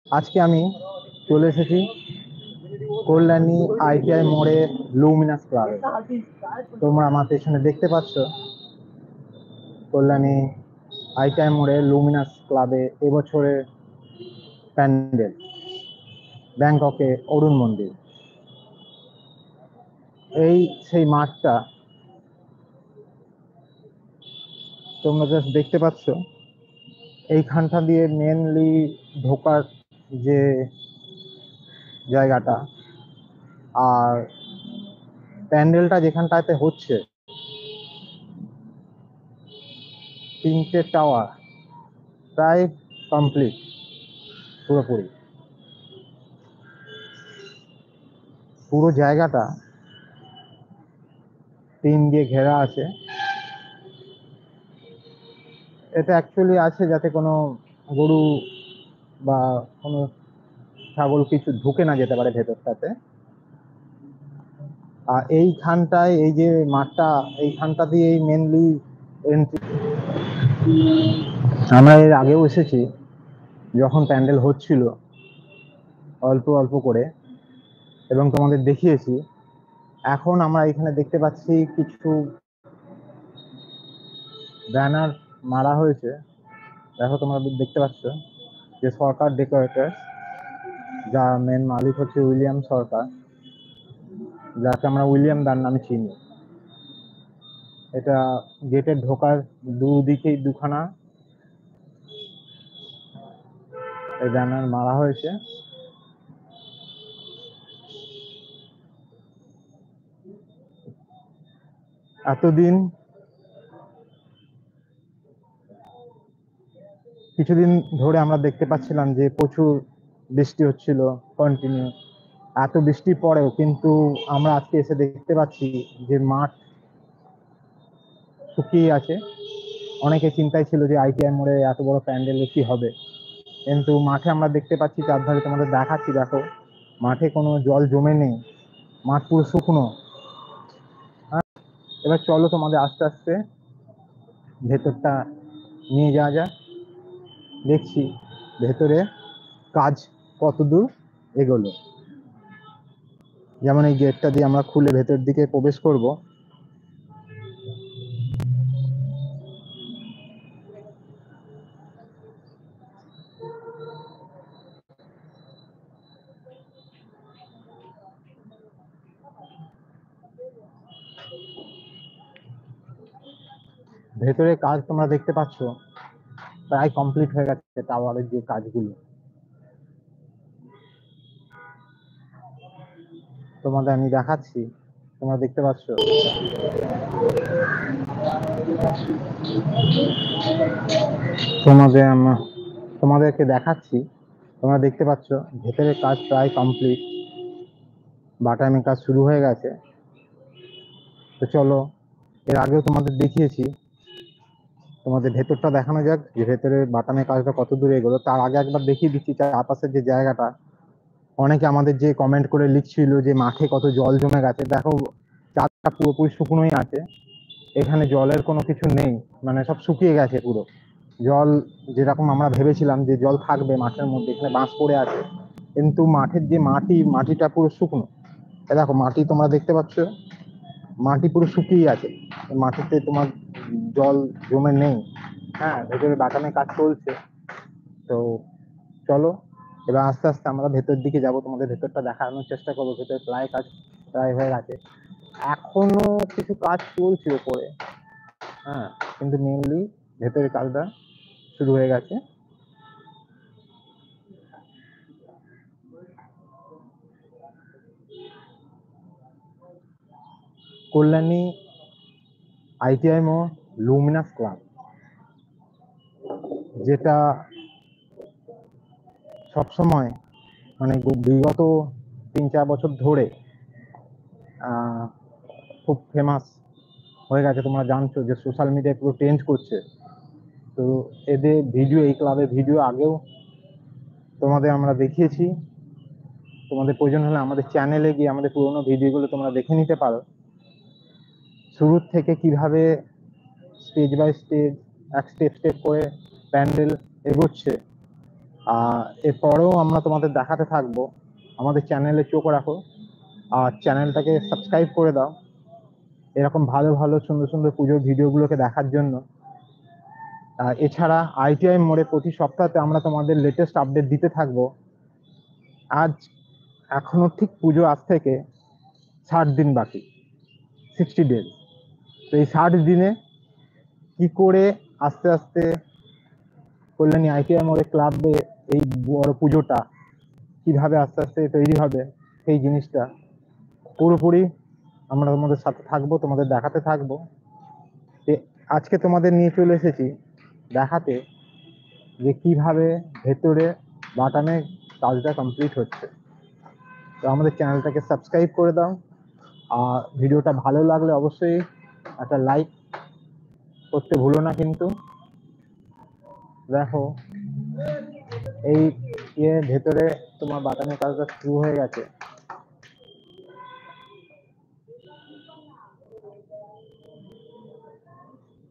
আজকে আমি চলে এসেছি কল্যাণী আইটিআই মোড়ে লুমিনাস ক্লাবে। তোমরা আমার পেছনে দেখতে পাচ্ছ কল্যাণী আইটিআই মোড়ে লুমিনাস ক্লাবে এবছরের প্যান্ডেল ব্যাংককে অরুণ মন্দির। এই সেই মাঠটা তোমরা জাস্ট দেখতে পাচ্ছ। এইখানটা দিয়ে মেনলি ঢোকার যে জায়গাটা, আর প্যান্ডেলটা যেখানটাতে হচ্ছে, তিনটে টাওয়ার প্রায় কমপ্লিট পুরোপুরি। পুরো জায়গাটা টিন দিয়ে ঘেরা আছে। এটা অ্যাকচুয়ালি আছে যাতে কোনো গরু বা কোনো ছাগল কিছু ঢুকে না যেতে পারে ভেতরটাতে। আর এইখানটায় এই যে মাঠটা, এইখানটা দিয়ে মেনলি এন্ট্রি। আমরা এর আগেও এসেছি যখন প্যান্ডেল হচ্ছিল অল্প অল্প করে, এবং তোমাদের দেখিয়েছি। এখন আমরা এখানে দেখতে পাচ্ছি কিছু ব্যানার মারা হয়েছে। দেখো, তোমরা দেখতে পাচ্ছ যে সরকার ডেকোরেটর, যার মেন মালিক হচ্ছে উইলিয়াম সরকার, যাকে আমরা উইলিয়াম দার নামে চিনি। এটা গেটের ঢোকার দুদিকেই দুখানা এই ব্যানার মারা হয়েছে। এতদিন কিছুদিন ধরে আমরা দেখতে পাচ্ছিলাম যে প্রচুর বৃষ্টি হচ্ছিল কন্টিনিউ। এত বৃষ্টির পরেও কিন্তু আমরা আজকে এসে দেখতে পাচ্ছি যে মাঠ শুকিয়ে আছে। অনেকে চিন্তায় ছিল যে আইটিআই মোড়ে এত বড় প্যান্ডেলে কি হবে, কিন্তু মাঠে আমরা দেখতে পাচ্ছি চারধারে, তোমাদের দেখাচ্ছি, দেখো মাঠে কোনো জল জমে নেই, মাঠ পুরো শুকনো। হ্যাঁ, এবার চলো তোমাদের আস্তে আস্তে ভেতরটা নিয়ে যাওয়া যাক। দেখছি ভেতরে কাজ কত দূর এগোলো। যেমন এই গেটটা দিয়ে আমরা খুলে ভেতর দিকে প্রবেশ করব। ভেতরে কাজ তোমরা দেখতে পাচ্ছ প্রায় কমপ্লিট হয়ে গেছে, টাওয়ারের যে কাজগুলো তোমাদের আমি দেখাচ্ছি, তোমরা দেখতে পাচ্ছ। তোমাদেরকে দেখাচ্ছি, তোমরা দেখতে পাচ্ছ ভেতরের কাজ প্রায় কমপ্লিট, বাটামের কাজ শুরু হয়ে গেছে। তো চলো, এর আগেও তোমাদের দেখিয়েছি, তোমাদের ভেতরটা দেখানো যাক যে ভেতরে বাটামের কাজটা কত দূর এগোলো। তার আগে একবার দেখিয়ে দিচ্ছি চারপাশের যে জায়গাটা। অনেকে আমাদের যে কমেন্ট করে লিখছিল যে মাঠে কত জল জমে গেছে, দেখো চারটা পুরোপুরি শুকনোই আছে, এখানে জলের কোনো কিছু নেই, মানে সব শুকিয়ে গেছে পুরো। জল যেরকম আমরা ভেবেছিলাম যে জল থাকবে মাঠের মধ্যে, এখানে বাঁশ পড়ে আছে, কিন্তু মাঠের যে মাটিটা পুরো শুকনো। এ দেখো মাটি তোমরা দেখতে পাচ্ছ, মাটি পুরো শুকিয়ে আছে, মাটিতে তোমার জল জমে নেই। হ্যাঁ, ভেতরে বাগানের কাজ চলছে। তো চলো, এবার আস্তে আস্তে আমরা ভেতর দিকে যাব, তোমাদের ভেতরটা দেখানোর চেষ্টা করবো। ভেতরে প্রায় হয়ে গেছে, এখনো কিছু কাজ চলছে উপরে। হ্যাঁ, কিন্তু মেনলি ভেতরের কাজটা শুরু হয়ে গেছে। কল্যাণী আইটিআই মোড় লুমিনাস ক্লাব, যেটা সবসময় মানে বিগত 3-4 বছর ধরে খুব ফেমাস হয়ে গেছে। তোমরা জানছো যে সোশ্যাল মিডিয়ায় পুরো ট্রেন্ড করছে। তো এদের ভিডিও, এই ক্লাবের ভিডিও আগেও তোমাদের আমরা দেখিয়েছি। তোমাদের প্রয়োজন হলে আমাদের চ্যানেলে গিয়ে আমাদের পুরোনো ভিডিওগুলো তোমরা দেখে নিতে পারো। শুরুর থেকে কিভাবে স্টেজ বাই স্টেজ, এক স্টেপ স্টেপ করে প্যান্ডেল এগোচ্ছে, এরপরেও আমরা তোমাদের দেখাতে থাকবো। আমাদের চ্যানেলে চোখ রাখো আর চ্যানেলটাকে সাবস্ক্রাইব করে দাও এরকম ভালো ভালো সুন্দর সুন্দর পুজোর ভিডিওগুলোকে দেখার জন্য। এছাড়া ITI মোড়ে প্রতি সপ্তাহে আমরা তোমাদের লেটেস্ট আপডেট দিতে থাকবো। আজ এখনো ঠিক পুজো আজ থেকে 60 দিন বাকি, 60 ডেজ। তো এই 60 দিনে কি করে আস্তে আস্তে কল্যাণী ITI মোড়ে ক্লাবে এই বড় পুজোটা কিভাবে আস্তে আস্তে তৈরি হবে, সেই জিনিসটা পুরোপুরি আমরা তোমাদের সাথে থাকবো, তোমাদের দেখাতে থাকবো। আজকে তোমাদের নিয়ে চলে এসেছি দেখাতে যে কিভাবে ভেতরে বাটামে কাজটা কমপ্লিট হচ্ছে। তো আমাদের চ্যানেলটাকে সাবস্ক্রাইব করে দাও আর ভিডিওটা ভালো লাগলে অবশ্যই একটা লাইক করতে ভুলো না কিন্তু। দেখো এই ভেতরে তোমার বাটামের কাজটা শুরু হয়ে গেছে।